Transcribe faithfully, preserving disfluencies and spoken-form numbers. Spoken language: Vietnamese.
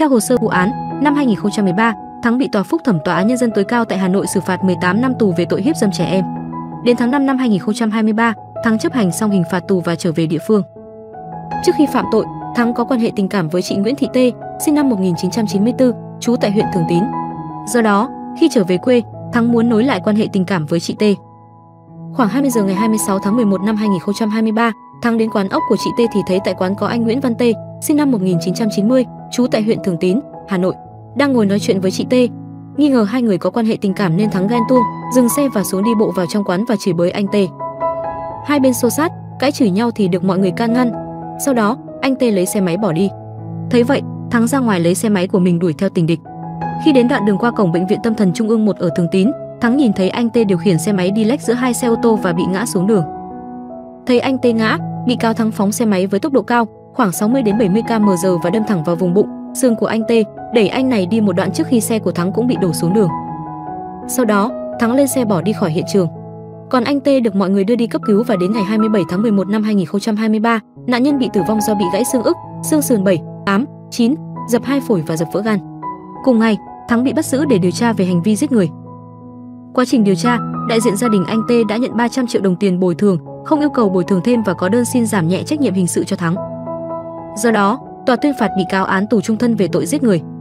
Theo hồ sơ vụ án, năm hai nghìn không trăm mười ba, Thắng bị tòa phúc thẩm Tòa án Nhân dân tối cao tại Hà Nội xử phạt mười tám năm tù về tội hiếp dâm trẻ em. Đến tháng năm năm hai nghìn không trăm hai mươi ba, Thắng chấp hành xong hình phạt tù và trở về địa phương. Trước khi phạm tội, Thắng có quan hệ tình cảm với chị Nguyễn Thị Tê, sinh năm một nghìn chín trăm chín mươi tư, trú tại huyện Thường Tín. Do đó, khi trở về quê, Thắng muốn nối lại quan hệ tình cảm với chị Tê. Khoảng hai mươi giờ ngày hai mươi sáu tháng mười một năm hai nghìn không trăm hai mươi ba, Thắng đến quán ốc của chị Tê thì thấy tại quán có anh Nguyễn Văn Tê, sinh năm một nghìn chín trăm chín mươi, trú tại huyện Thường Tín, Hà Nội, đang ngồi nói chuyện với chị Tê. Nghi ngờ hai người có quan hệ tình cảm nên Thắng ghen tuông, dừng xe và xuống đi bộ vào trong quán và chửi bới anh Tê. Hai bên xô xát, cãi chửi nhau thì được mọi người can ngăn. Sau đó, anh Tê lấy xe máy bỏ đi. Thấy vậy, Thắng ra ngoài lấy xe máy của mình đuổi theo tình địch. Khi đến đoạn đường qua cổng bệnh viện Tâm thần Trung ương một ở Thường Tín, Thắng nhìn thấy anh Tê điều khiển xe máy đi lách giữa hai xe ô tô và bị ngã xuống đường. Thấy anh Tê ngã, bị cáo Thắng phóng xe máy với tốc độ cao, khoảng sáu mươi đến bảy mươi ki lô mét trên giờ và đâm thẳng vào vùng bụng, xương của anh Tê, đẩy anh này đi một đoạn trước khi xe của Thắng cũng bị đổ xuống đường. Sau đó, Thắng lên xe bỏ đi khỏi hiện trường. Còn anh Tê được mọi người đưa đi cấp cứu và đến ngày hai mươi bảy tháng mười một năm hai nghìn không trăm hai mươi ba, nạn nhân bị tử vong do bị gãy xương ức, xương sườn bảy, tám, chín, dập hai phổi và dập vỡ gan. Cùng ngày, Thắng bị bắt giữ để điều tra về hành vi giết người. Quá trình điều tra, đại diện gia đình anh Tê đã nhận ba trăm triệu đồng tiền bồi thường, không yêu cầu bồi thường thêm và có đơn xin giảm nhẹ trách nhiệm hình sự cho Thắng. Do đó, tòa tuyên phạt bị cáo án tù chung thân về tội giết người.